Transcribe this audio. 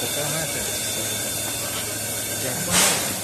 こから話せよ。いや、ほんまに